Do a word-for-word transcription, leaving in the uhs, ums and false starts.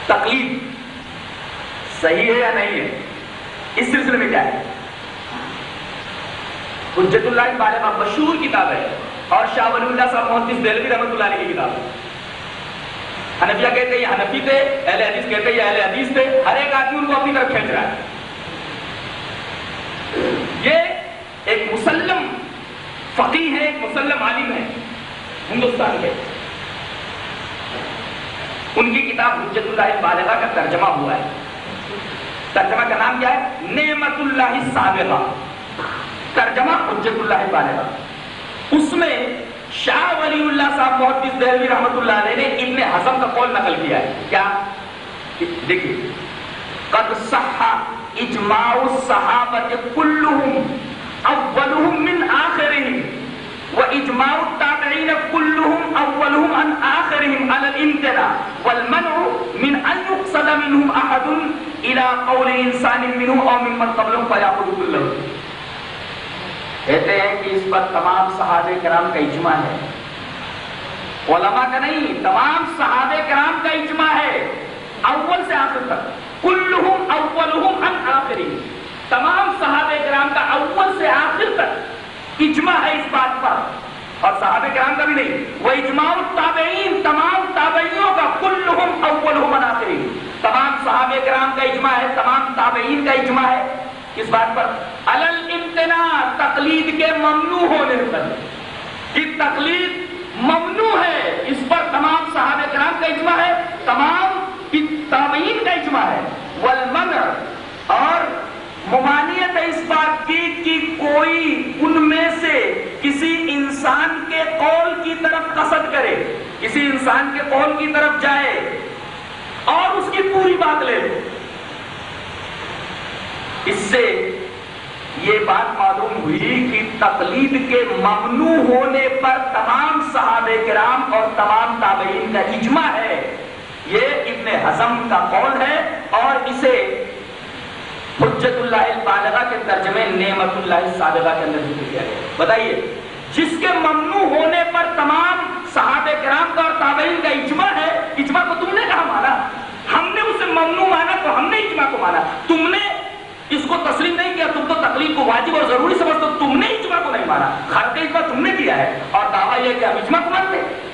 تقلید صحیح ہے یا نہیں ہے؟ اس سلسلے میں کیا ہے؟ حجت اللہ البالغہ مشہور کتاب ہے اور شاہ ولی اللہ صاحب محدث دہلوی رحمۃ اللہ علیہ کی کتاب ہے. حنفیہ کہتے ہیں یہ حنفی تھے، اہل حدیث کہتے ہیں یہ اہل حدیث تھے، ہر ایک آدمی ان کو اپنی طرف کھینچ رہا ہے. یہ ایک مسلم فقیہ ہے، ایک مسلم عالم ہے ہندوستان کے، ان کی کتاب حجت اللہ البالغہ کا ترجمہ ہوا ہے. ترجمہ کا نام کیا ہے؟ نعمت اللہ السابغہ، ترجمہ حجت اللہ البالغہ. اس میں شاہ ولی اللہ صاحب محدث دہلوی رحمۃ اللہ علیہ نے ابن حزم کا قول نقل کیا ہے. کیا؟ دیکھیے، قد صح اجماع الصحابہ كلهم اولهم من آخرهم واجماع التابعین كلهم اولهم عن آخرهم على الامتناع والمنع من ان يقصد منهم احد الى قول انسان منهم او ممن قبلهم فيأخذ كله. کہتے ہیں کہ اس پر تمام صحابہ کرام کا اجماع ہے، علماء کا نہیں، تمام صحابہ کرام کا اجماع ہے اول سے آخر تک. کلہم اولہم عن آخرہم، تمام صحابہ کرام کا اول سے آخر تک اجماع ہے اس بات پر، اور صحابہ کرام کا بھی نہیں. وہ اجماع التابعین، تمام تابعیوں کا، کلہم اولہم عن آخرہم، تمام صحابہ کرام کا اجماع ہے، تمام تابعین کا اجماع ہے اس بات پر. علل امتناع، تقلید کے ممنوع ہونے پر، کہ تقلید ممنوع ہے، اس پر تمام صحابہ کرام کا اجماع ہے، تمام تابعین کا اجماع ہے. والمنع، اور ممانعت ہے اس بات کی کہ کوئی ان میں سے کسی انسان کے قول کی طرف قصد کرے، کسی انسان کے قول کی طرف جائے اور اس کی پوری بات لے لے. اس سے یہ بات معلوم ہوئی کہ تقلید کے ممنوع ہونے پر تمام صحابہ کرام اور تمام تابعین کا اجماع ہے. یہ ابن حزم کا قول ہے اور اسے حجت اللہ البالغہ کے ترجمے نعمت اللہ السابغہ کے اندر ذکر کیا گیا. بتائیے، جس کے ممنوع ہونے پر تمام صحابہ کرام کا اور تابعین کا اجماع ہے، اجماع کو تم نے کہاں مانا؟ ہم نے اسے ممنوع مانا تو ہم نے اجماع کو مانا. تم نے اس کو تسلیم نہیں کیا، تم تو تقلید کو واجب اور ضروری سمجھتے، تم نے اجماع کو نہیں مانا. خارق اجماع تم نے کیا ہے اور دعویٰ یہ کہ ہم اجماع کو مانتے ہیں.